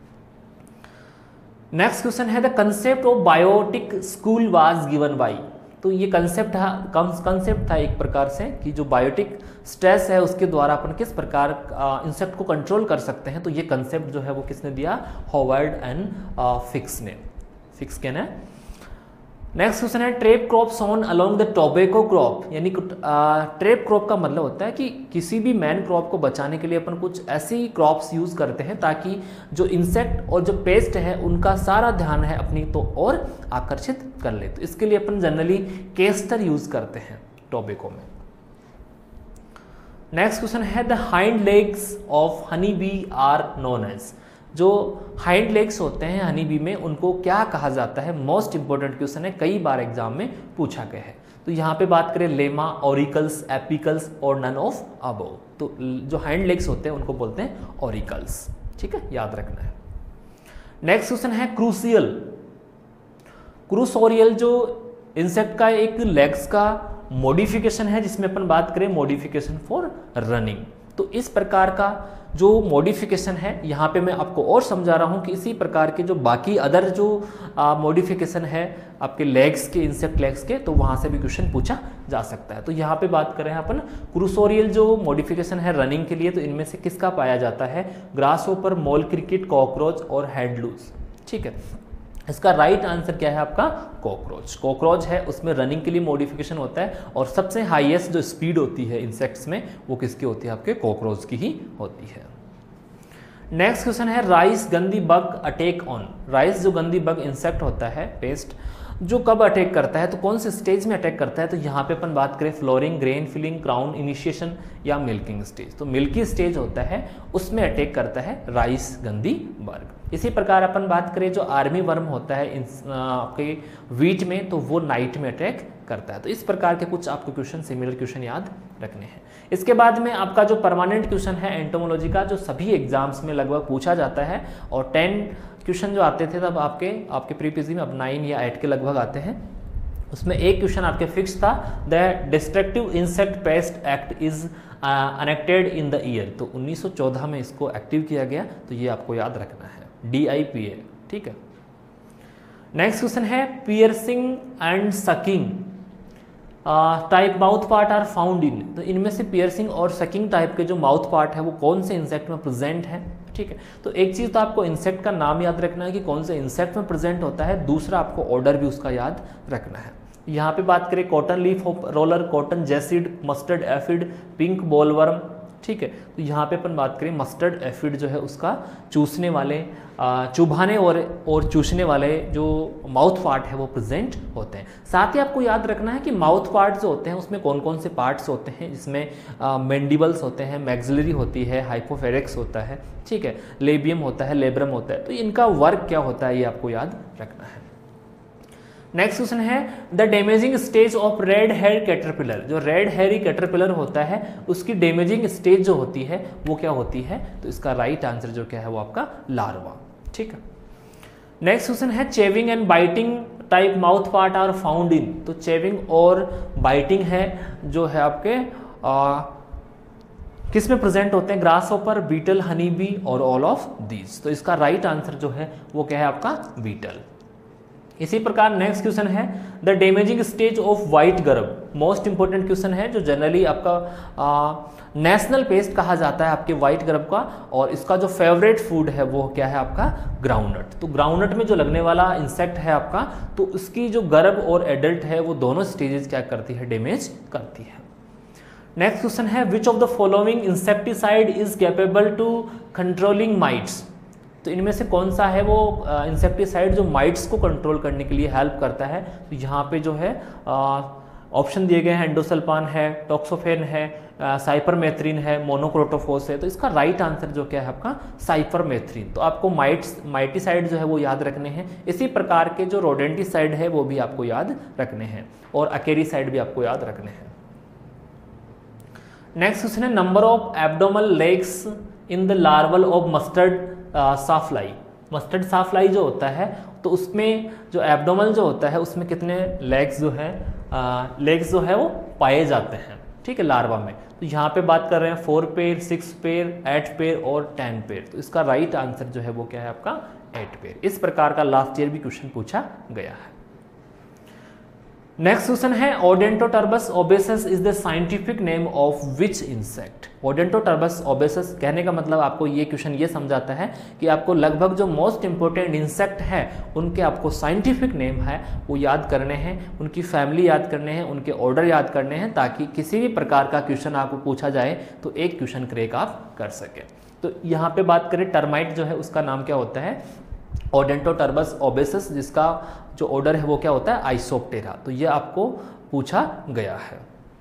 नेक्स्ट क्वेश्चन है the concept of biotic school was given by. तो ये कंसेप्ट कंसेप्ट था एक प्रकार से कि जो बायोटिक स्ट्रेस है उसके द्वारा अपन किस प्रकार इंसेक्ट को कंट्रोल कर सकते हैं। तो ये कंसेप्ट जो है वो किसने दिया, हॉवर्ड एंड फिक्स ने, फिक्स कहना है। नेक्स्ट क्वेश्चन है trap crop sown along the tobacco crop. यानी ट्रेप क्रॉप का मतलब होता है कि किसी भी मैन क्रॉप को बचाने के लिए अपन कुछ ऐसी क्रॉप्स यूज करते हैं ताकि जो इंसेक्ट और जो पेस्ट है उनका सारा ध्यान है अपनी तो और आकर्षित कर ले। तो इसके लिए अपन जनरली केस्टर यूज करते हैं टोबैको में। नेक्स्ट क्वेश्चन है the hind legs of honey bee are known as. जो हाइंड लेग्स होते हैं हनी बी में उनको क्या कहा जाता है, मोस्ट इंपोर्टेंट क्वेश्चन है, कई बार एग्जाम में पूछा गया है। तो यहाँ पे बात करें लेमा, ऑरिकल्स, एपिकल्स और नन ऑफ अबोव। तो जो हाइंड लेग्स होते हैं उनको बोलते हैं ऑरिकल्स, ठीक है, याद रखना है। नेक्स्ट क्वेश्चन है क्रूसियल। क्रूसोरियल जो इंसेक्ट का एक लेग्स का मॉडिफिकेशन है जिसमें अपन बात करें मॉडिफिकेशन फॉर रनिंग। तो इस प्रकार का जो मॉडिफिकेशन है यहाँ पे मैं आपको और समझा रहा हूँ कि इसी प्रकार के जो बाकी अदर जो मॉडिफिकेशन है आपके लेग्स के, इंसेक्ट लेग्स के, तो वहाँ से भी क्वेश्चन पूछा जा सकता है। तो यहाँ पे बात करें अपन क्रूसोरियल जो मॉडिफिकेशन है रनिंग के लिए, तो इनमें से किसका पाया जाता है, ग्रासहोपर, मोल क्रिकेट, कॉकरोच और हेडलूज, ठीक है। इसका राइट आंसर क्या है आपका कॉकरोच। कॉकरोच है उसमें रनिंग के लिए मॉडिफिकेशन होता है और सबसे हाईएस्ट जो स्पीड होती है इंसेक्ट्स में वो किसकी होती है, आपके कॉकरोच की ही होती है। नेक्स्ट क्वेश्चन है rice Gandhi bug attack on. Rice जो गंदी बग इंसेक्ट होता है पेस्ट जो कब अटैक करता है, तो कौन से स्टेज में अटैक करता है। तो यहाँ पे अपन बात करें flowering, grain filling, crown initiation या मिल्किंग स्टेज। तो मिल्की स्टेज होता है उसमें अटैक करता है राइस गंदी बग। इसी प्रकार अपन बात करें जो आर्मी वर्म होता है आपके वीट में, तो वो नाइट में अटैक करता है। तो इस प्रकार के कुछ आपको क्वेश्चन, सिमिलर क्वेश्चन याद रखने हैं। इसके बाद में आपका जो परमानेंट क्वेश्चन है एंटोमोलॉजी का, जो सभी एग्जाम्स में लगभग पूछा जाता है और टेन क्वेश्चन जो आते थे तब आपके आपके प्री पीजी में अब नाइन या एट के लगभग आते हैं। उसमें एक क्वेश्चन आपके फिक्स था, the destructive insect pest act is enacted in the year. तो उन्नीस सौ चौदह में इसको एक्टिव किया गया, तो ये आपको याद रखना है, डी आई पी ए, ठीक है। नेक्स्ट क्वेश्चन है piercing and sucking type mouth part are found in, तो इनमें से पियर्सिंग और सकिंग टाइप के जो माउथ पार्ट है वो कौन से इंसेक्ट में प्रेजेंट है। ठीक है, तो एक चीज़ तो आपको इंसेक्ट का नाम याद रखना है कि कौन से इंसेक्ट में प्रेजेंट होता है, दूसरा आपको ऑर्डर भी उसका याद रखना है। यहाँ पे बात करें cotton leaf roller, cotton jassid, mustard aphid, pink bollworm. ठीक है, तो यहाँ पे अपन बात करें मस्टर्ड एफिड जो है उसका चूसने वाले, चुभाने और और चूसने वाले जो माउथ पार्ट है वो प्रेजेंट होते हैं। साथ ही आपको याद रखना है कि माउथ पार्ट जो होते हैं उसमें कौन कौन से पार्ट्स होते हैं, जिसमें मैंडिबल्स होते हैं, मैक्सिलरी होती है, हाइपोफेरेक्स होता है, ठीक है, लेबियम होता है, लेब्रम होता है। तो इनका वर्क क्या होता है ये आपको याद रखना है। नेक्स्ट क्वेश्चन है the damaging stage of red hair caterpillar, जो रेड हेयरी कैटरपिलर होता है उसकी डैमेजिंग स्टेज जो होती है वो क्या होती है, तो इसका राइट आंसर जो क्या है वो आपका लार्वा। ठीक है, नेक्स्ट क्वेश्चन है chewing and biting type mouth part are found in, तो चेविंग और बाइटिंग है जो है आपके आ, किस में प्रेजेंट होते हैं, grasshopper, beetle, honey bee और ऑल ऑफ दीज। तो इसका राइट आंसर जो है वो क्या है आपका बीटल। इसी प्रकार नेक्स्ट क्वेश्चन है the damaging stage of white grub, most important question है जो जनरली आपका नेशनल पेस्ट कहा जाता है आपके व्हाइट गर्ब का, और इसका जो फेवरेट फूड है वो क्या है आपका ग्राउंडनट। तो ग्राउंडनट में जो लगने वाला इंसेक्ट है आपका, तो उसकी जो गर्ब और एडल्ट है वो दोनों स्टेजेस क्या करती है, डैमेज करती है। नेक्स्ट क्वेश्चन है which of the following insecticide is capable to controlling mites, तो इनमें से कौन सा है वो इंसेक्टिसाइड जो माइट्स को कंट्रोल करने के लिए हेल्प करता है। तो यहाँ पे जो है ऑप्शन दिए गए हैं, एंडोसल्फान है, टॉक्सोफेन है, साइपरमेथ्रिन है, मोनोक्रोटोफोस है। तो इसका राइट आंसर जो क्या है आपका साइपरमेथ्रिन। तो आपको माइट्स माइटिसाइड जो है वो याद रखने हैं। इसी प्रकार के जो रोडेंटिसाइड है वो भी आपको याद रखने हैं, और अकेरीसाइड भी आपको याद रखने हैं। नेक्स्ट क्वेश्चन है number of abdominal legs in the larval of mustard sawfly, mustard sawfly जो होता है तो उसमें जो एब्डोमल जो होता है उसमें कितने लेग्स जो है लेग्स जो है वो पाए जाते हैं। ठीक है, लार्वा में। तो यहाँ पे बात कर रहे हैं four pair, six pair, eight pair और टेन पेयर। तो इसका राइट आंसर जो है वो क्या है आपका एट पेयर। इस प्रकार का लास्ट ईयर भी क्वेश्चन पूछा गया है। नेक्स्ट क्वेश्चन है Odontotermes obesus is the scientific name of which insect. Odontotermes obesus कहने का मतलब आपको ये क्वेश्चन ये समझाता है कि आपको लगभग जो मोस्ट इंपोर्टेंट इंसेक्ट है उनके आपको साइंटिफिक नेम है वो याद करने हैं, उनकी फैमिली याद करने हैं, उनके ऑर्डर याद करने हैं, ताकि किसी भी प्रकार का क्वेश्चन आपको पूछा जाए तो एक क्वेश्चन क्रैक आप कर सके। तो यहाँ पे बात करें टर्माइट जो है उसका नाम क्या होता है, ओडेंटोटर्बस ओबेसस, जिसका जो ऑर्डर है वो क्या होता है आइसोप्टेरा। तो ये आपको पूछा गया है।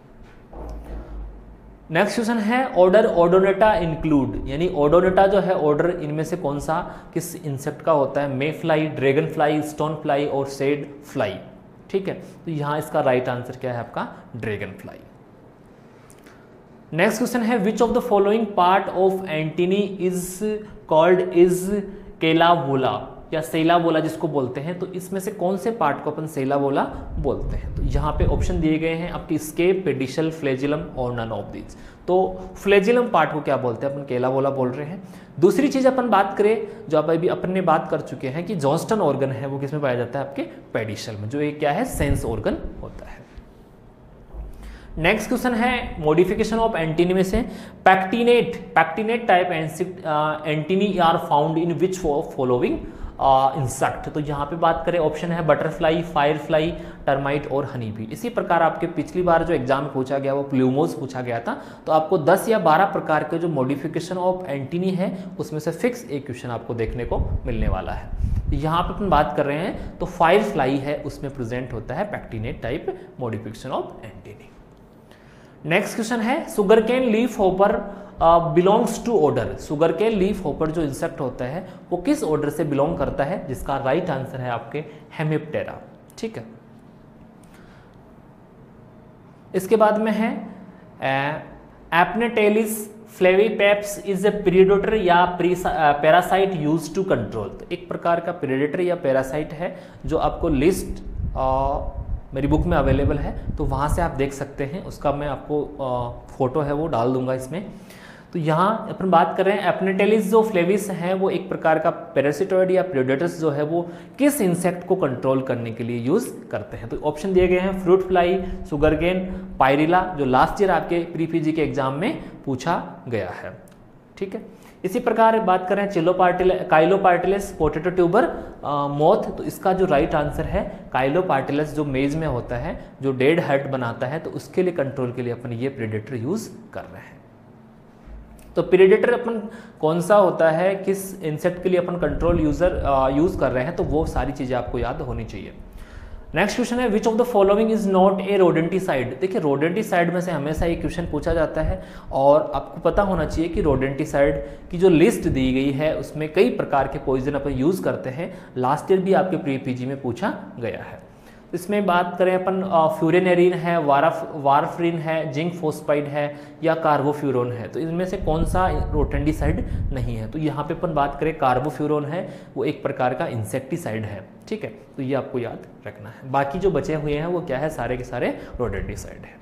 नेक्स्ट क्वेश्चन है ऑर्डर ओडोनेटा इंक्लूड, यानी ओडोनेटा जो है ऑर्डर इनमें से कौन सा किस इंसेक्ट का होता है, mayfly, dragonfly, stonefly और सेड फ्लाई। ठीक है, तो यहाँ इसका राइट आंसर क्या है आपका ड्रैगन फ्लाई। नेक्स्ट क्वेश्चन है which of the following part of antennae is called is clavola या सेलावोला जिसको बोलते हैं। तो इसमें से कौन से पार्ट को अपन सेलावोला बोलते हैं। तो यहाँ पे ऑप्शन दिए गए हैं आपकी स्केप, पेडिशल, फ्लेजिलम और नन ऑफ दीज। तो फ्लेजिलम पार्ट को क्या बोलते हैं, अपन केलावोला बोल रहे हैं। दूसरी चीज अपन बात करें जो आप अभी अपन ने बात कर चुके हैं कि जॉन्स्टन ऑर्गन है वो किसमें पाया जाता है आपके पेडिशल में, जो एक क्या है सेंस ऑर्गन होता है। नेक्स्ट क्वेश्चन है मॉडिफिकेशन ऑफ एंटीनी में से pectinate pectinate type antennae are found in which following insect. तो यहाँ पे बात करें ऑप्शन है बटरफ्लाई, फायरफ्लाई, टर्माइट और हनी बी। इसी प्रकार आपके पिछली बार जो एग्जाम में पूछा गया वो प्लूमोस पूछा गया था। तो आपको दस या बारह प्रकार के जो मॉडिफिकेशन ऑफ एंटीनी है उसमें से फिक्स एक क्वेश्चन आपको देखने को मिलने वाला है। यहाँ पे अपन बात कर रहे हैं तो फायरफ्लाई है उसमें प्रेजेंट होता है pectinate type modification of antennae. Next question है sugarcane leafhopper belongs to order. Sugarcane leafhopper जो इंसेक्ट होता है वो किस ऑर्डर से बिलोंग करता है, जिसका राइट आंसर है आपके हेमिप्टेरा। ठीक है, इसके बाद में है Apanteles flavipes is a predator या पैरासाइट यूज टू कंट्रोल। तो एक प्रकार का प्रीडेटर या पैरासाइट है जो आपको लिस्ट आ, मेरी बुक में अवेलेबल है, तो वहाँ से आप देख सकते हैं। उसका मैं आपको आ, फोटो है वो डाल दूंगा इसमें। तो यहाँ अपन बात कर रहे हैं एपनेटेलिस जो फ्लेविस है वो एक प्रकार का पैरासिटोइड या प्रेडेटर्स जो है वो किस इंसेक्ट को कंट्रोल करने के लिए यूज करते हैं। तो ऑप्शन दिए गए हैं फ्रूट फ्लाई, सुगरकेन, पायरिला, जो लास्ट ईयर आपके प्री पीजी के एग्जाम में पूछा गया है। ठीक है, इसी प्रकार बात करें Chilo partellus Chilo partellus potato tuber moth, तो इसका जो राइट आंसर है काइलोपार्टिलस जो मेज में होता है, जो डेड हर्ट बनाता है, तो उसके लिए कंट्रोल के लिए अपन ये प्रेडेटर यूज कर रहे हैं। तो प्रेडेटर अपन कौन सा होता है, किस इंसेक्ट के लिए अपन कंट्रोल यूजर यूज कर रहे हैं, तो वो सारी चीजें आपको याद होनी चाहिए। नेक्स्ट क्वेश्चन है which of the following is not a rodenticide. देखिए रोडेंटिसाइड में से हमेशा ये क्वेश्चन पूछा जाता है और आपको पता होना चाहिए कि रोडेंटिसाइड की जो लिस्ट दी गई है उसमें कई प्रकार के पॉइजन अपन यूज करते हैं। लास्ट ईयर भी आपके प्री पीजी में पूछा गया है। इसमें बात करें अपन फ्यूरेनेरिन है, वाराफ वारफ्रिन है, जिंक फोस्फाइड है या कार्बोफ्यूरोन है, तो इनमें से कौन सा रोडेंटिसाइड नहीं है। तो यहाँ पे अपन बात करें कार्बोफ्यूरोन है, वो एक प्रकार का इंसेक्टिसाइड है। ठीक है, तो ये आपको याद रखना है। बाकी जो बचे हुए हैं वो क्या है, सारे के सारे रोडेंटिसाइड है।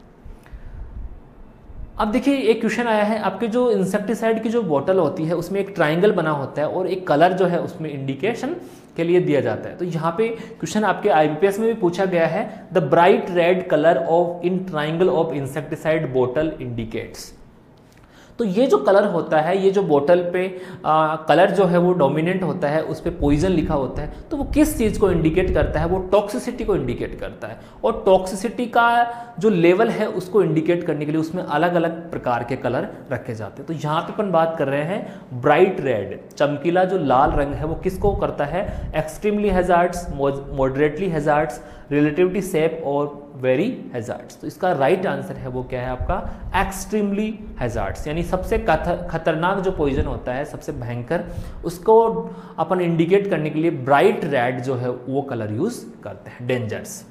अब देखिए एक क्वेश्चन आया है, आपके जो इंसेक्टिसाइड की जो बोतल होती है उसमें एक ट्राइंगल बना होता है और एक कलर जो है उसमें इंडिकेशन के लिए दिया जाता है। तो यहाँ पे क्वेश्चन आपके आईबीपीएस में भी पूछा गया है, the bright red colour of in triangle of insecticide बोतल इंडिकेट्स। तो ये जो कलर होता है, ये जो बोतल पे आ, कलर जो है वो डोमिनेंट होता है, उस पर पॉइजन लिखा होता है, तो वो किस चीज़ को इंडिकेट करता है, वो टॉक्सिसिटी को इंडिकेट करता है। और टॉक्सिसिटी का जो लेवल है उसको इंडिकेट करने के लिए उसमें अलग अलग प्रकार के कलर रखे जाते हैं। तो यहाँ पे अपन बात कर रहे हैं ब्राइट रेड, चमकीला जो लाल रंग है वो किसको करता है, extremely hazardous, moderately hazardous, relatively safe और वेरी हैजार्ड्स। तो इसका राइट आंसर है वो क्या है आपका, एक्सट्रीमली हैजार्ड्स, यानी सबसे खतरनाक जो पॉइजन होता है, सबसे भयंकर, उसको अपन इंडिकेट करने के लिए ब्राइट रेड जो है वो कलर यूज करते हैं, डेंजर्स।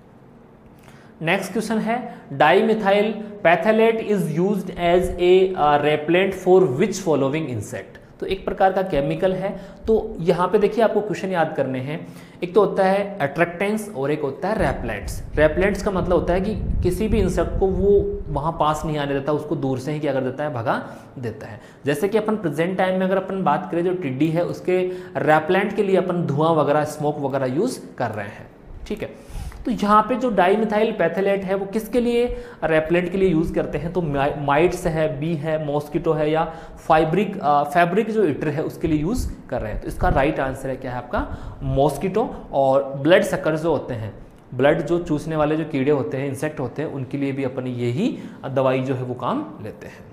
नेक्स्ट क्वेश्चन है dimethyl phthalate is used as a repellent for which following insect. तो एक प्रकार का केमिकल है। तो यहाँ पे देखिए आपको क्वेश्चन याद करने हैं, एक तो होता है अट्रैक्टेंस और एक होता है रेपेलेंट्स। रेपेलेंट्स का मतलब होता है कि किसी भी इंसेक्ट को वो वहाँ पास नहीं आने देता, उसको दूर से ही क्या कर देता है, भगा देता है। जैसे कि अपन प्रेजेंट टाइम में अगर अपन बात करें, जो टिड्डी है उसके रेपेलेंट के लिए अपन धुआं वगैरह, स्मोक वगैरह यूज कर रहे हैं। ठीक है, तो यहाँ पे जो डाइमिथाइल पैथेलेट है वो किसके लिए रेपेलेंट के लिए यूज करते हैं, तो माइट्स है, बी है, मॉस्किटो है या फाइब्रिक फैब्रिक जो इटर है उसके लिए यूज कर रहे हैं। तो इसका राइट आंसर है क्या है आपका, मॉस्किटो। और ब्लड सकर जो होते हैं, ब्लड जो चूसने वाले जो कीड़े होते हैं, इंसेक्ट होते हैं, उनके लिए भी अपन यही दवाई जो है वो काम लेते हैं।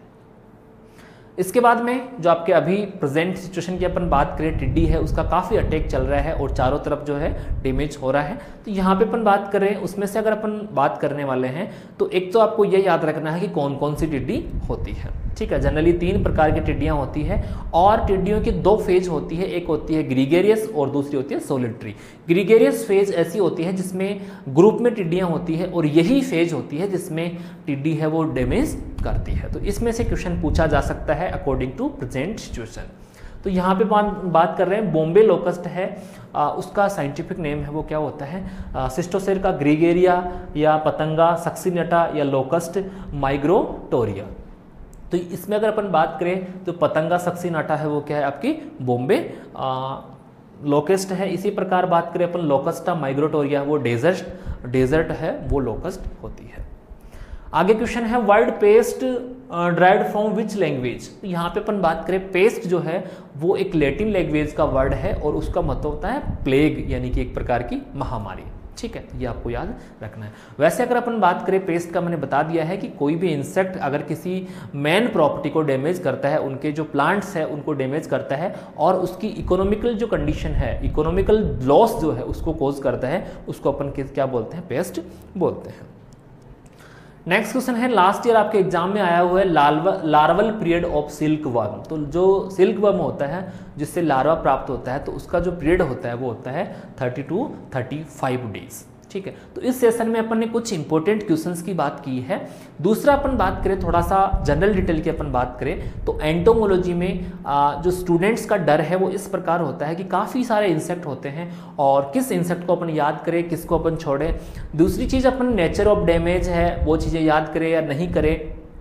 इसके बाद में जो आपके अभी प्रेजेंट सिचुएशन की अपन बात करें, टिड्डी है उसका काफ़ी अटैक चल रहा है और चारों तरफ जो है डैमेज हो रहा है। तो यहाँ पे अपन बात करें, उसमें से अगर अपन बात करने वाले हैं तो एक तो आपको ये याद रखना है कि कौन कौन सी टिड्डी होती है। ठीक है, जनरली तीन प्रकार की टिड्डियाँ होती है और टिड्डियों की दो फेज होती है, एक होती है ग्रीगेरियस और दूसरी होती है सोलिटरी। ग्रीगेरियस फेज ऐसी होती है जिसमें ग्रुप में टिड्डियाँ होती है और यही फेज होती है जिसमें टिड्डी है वो डैमेज करती है। तो इसमें से क्वेश्चन पूछा जा सकता है अकॉर्डिंग टू प्रेजेंट सिचुएशन। तो यहाँ पे बात कर रहे हैं बॉम्बे लोकस्ट है, आ, उसका साइंटिफिक नेम है वो क्या होता है, सिस्टोसेर का ग्रीगेरिया या पतंगा सक्सिनेटा या लोकस्ट माइग्रोटोरिया। तो इसमें अगर अपन बात करें तो पतंगा सक्सिनेटा है वो क्या है आपकी बॉम्बे लोकस्ट है। इसी प्रकार बात करें अपन लोकस्टा माइग्रोटोरिया, वो डेजर्ट डेजर्ट है वो लोकस्ट होती है। आगे क्वेश्चन है word pest derived from which language. यहाँ पे अपन बात करें, पेस्ट जो है वो एक लैटिन लैंग्वेज का वर्ड है और उसका मतलब होता है प्लेग, यानी कि एक प्रकार की महामारी। ठीक है, ये आपको याद रखना है। वैसे अगर अपन बात करें पेस्ट का, मैंने बता दिया है कि कोई भी इंसेक्ट अगर किसी मेन प्रॉपर्टी को डैमेज करता है, उनके जो प्लांट्स है उनको डैमेज करता है और उसकी इकोनॉमिकल जो कंडीशन है, इकोनॉमिकल लॉस जो है उसको कोज करता है, उसको अपन क्या बोलते हैं, पेस्ट बोलते हैं। नेक्स्ट क्वेश्चन है, लास्ट ईयर आपके एग्जाम में आया हुआ है larval period of silkworm. तो जो सिल्क वर्म होता है जिससे लार्वा प्राप्त होता है, तो उसका जो पीरियड होता है वो होता है thirty two thirty five days. ठीक है, तो इस सेशन में अपन ने कुछ इंपॉर्टेंट क्वेश्चंस की बात की है। दूसरा अपन बात करें, थोड़ा सा जनरल डिटेल की अपन बात करें तो एंटोमोलॉजी में आ, जो स्टूडेंट्स का डर है वो इस प्रकार होता है कि काफ़ी सारे इंसेक्ट होते हैं और किस इंसेक्ट को अपन याद करें, किसको अपन छोड़ें। दूसरी चीज़ अपन नेचर ऑफ डैमेज है वो चीज़ें याद करें या नहीं करें।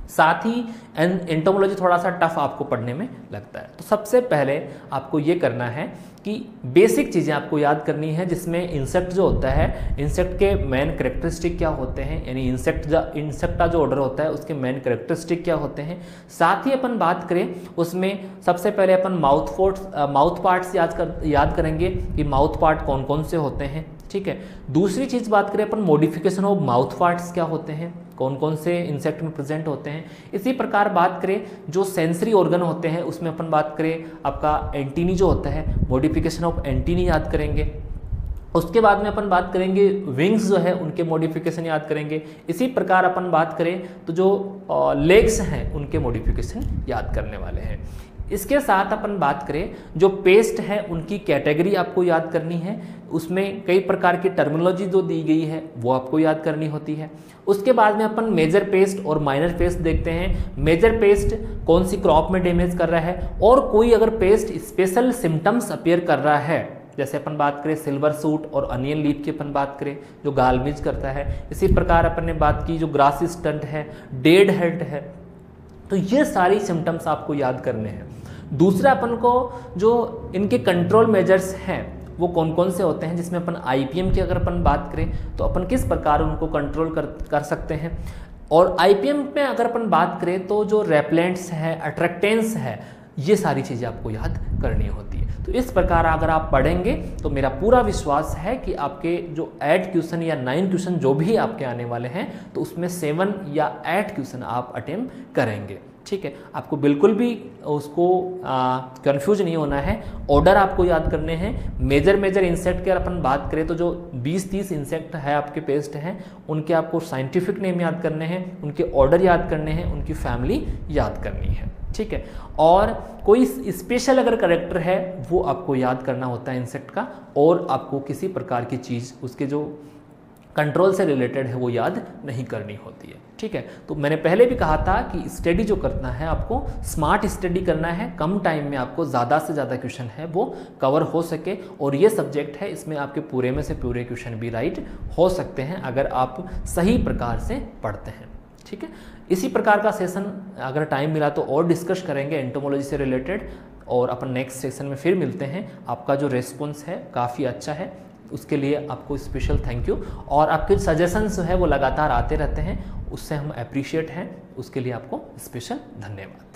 साथ ही एंटोमोलॉजी थोड़ा सा टफ आपको पढ़ने में लगता है। तो सबसे पहले आपको ये करना है कि बेसिक चीज़ें आपको याद करनी है, जिसमें इंसेक्ट जो होता है, इंसेक्ट के मेन कैरेक्टरिस्टिक क्या होते हैं, यानी इंसेक्ट इंसेक्ट का जो ऑर्डर होता है उसके मेन कैरेक्टरिस्टिक क्या होते हैं। साथ ही अपन बात करें उसमें सबसे पहले अपन माउथ फोर्ट्स माउथ पार्ट्स याद कर याद करेंगे कि माउथ पार्ट कौन कौन से होते हैं, ठीक है। दूसरी चीज़ बात करें अपन मॉडिफिकेशन ऑफ माउथ पार्ट्स क्या होते हैं, कौन कौन से इंसेक्ट में प्रेजेंट होते हैं। इसी प्रकार बात करें जो सेंसरी ऑर्गन होते हैं उसमें अपन बात करें आपका एंटीनी जो होता है, मॉडिफिकेशन ऑफ एंटीनी याद करेंगे। उसके बाद में अपन बात करेंगे विंग्स जो है उनके मॉडिफिकेशन याद करेंगे। इसी प्रकार अपन बात करें तो जो लेग्स हैं उनके मॉडिफिकेशन याद करने वाले हैं। इसके साथ अपन बात करें जो पेस्ट है उनकी कैटेगरी आपको याद करनी है, उसमें कई प्रकार की टर्मिनोलॉजी जो दी गई है वो आपको याद करनी होती है। उसके बाद में अपन मेजर पेस्ट और माइनर पेस्ट देखते हैं। मेजर पेस्ट कौन सी क्रॉप में डैमेज कर रहा है, और कोई अगर पेस्ट स्पेशल सिम्टम्स अपीयर कर रहा है, जैसे अपन बात करें सिल्वर सूट और अनियन लीफ की अपन बात करें जो गालमिज करता है। इसी प्रकार अपन ने बात की जो ग्रास स्टंट है, डेड हेड है, तो ये सारी सिम्टम्स आपको याद करने हैं। दूसरा अपन को जो इनके कंट्रोल मेजर्स हैं वो कौन कौन से होते हैं, जिसमें अपन आईपीएम की अगर अपन बात करें तो अपन किस प्रकार उनको कंट्रोल कर कर सकते हैं। और आईपीएम में अगर अपन बात करें तो जो रेपेलेंट्स है, अट्रैक्टेंस है, ये सारी चीज़ें आपको याद करनी होती है। तो इस प्रकार अगर आप पढ़ेंगे तो मेरा पूरा विश्वास है कि आपके जो एट क्वेश्चन या नाइन क्वेश्चन जो भी आपके आने वाले हैं तो उसमें सेवन या एट क्वेश्चन आप अटेम्प्ट करेंगे, ठीक है। आपको बिल्कुल भी उसको कंफ्यूज नहीं होना है। ऑर्डर आपको याद करने हैं। मेजर मेजर इंसेक्ट की अगर अपन बात करें तो जो बीस तीस इंसेक्ट है आपके पेस्ट हैं उनके आपको साइंटिफिक नेम याद करने हैं, उनके ऑर्डर याद करने हैं, उनकी फैमिली याद करनी है, ठीक है। और कोई स्पेशल अगर करेक्टर है वो आपको याद करना होता है इंसेक्ट का, और आपको किसी प्रकार की चीज़ उसके जो कंट्रोल से रिलेटेड है वो याद नहीं करनी होती है, ठीक है। तो मैंने पहले भी कहा था कि स्टडी जो करना है आपको स्मार्ट स्टडी करना है, कम टाइम में आपको ज़्यादा से ज़्यादा क्वेश्चन है वो कवर हो सके। और ये सब्जेक्ट है, इसमें आपके पूरे में से पूरे क्वेश्चन भी राइट हो सकते हैं अगर आप सही प्रकार से पढ़ते हैं, ठीक है। इसी प्रकार का सेशन अगर टाइम मिला तो और डिस्कस करेंगे एंटोमोलॉजी से रिलेटेड, और अपन नेक्स्ट सेशन में फिर मिलते हैं। आपका जो रेस्पॉन्स है काफ़ी अच्छा है, उसके लिए आपको स्पेशल थैंक यू। और आपके सजेशंस जो है वो लगातार आते रहते हैं, उससे हम अप्रिशिएट हैं, उसके लिए आपको स्पेशल धन्यवाद।